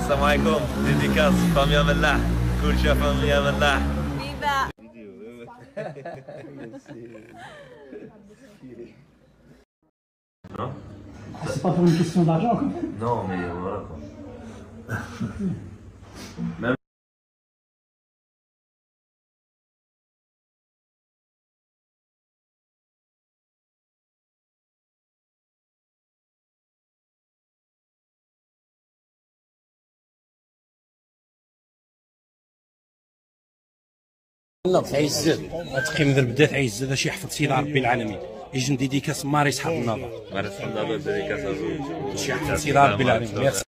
السلام عليكم. ديديكاس فاميا ملاح، كلشي فاميا ملاح. Viva! Non? C'est pas pour une question d'argent, quoi. Non, mais voilà quoi. Même ناض عيزاد غتقيم ذا البدات عيزاد اش يحفظ سيدي ربي العالمين يجي ديديكاس ماري صحاب النظر مارس النظر ديديكاس شي يحفظ سيدي ربي العالمين.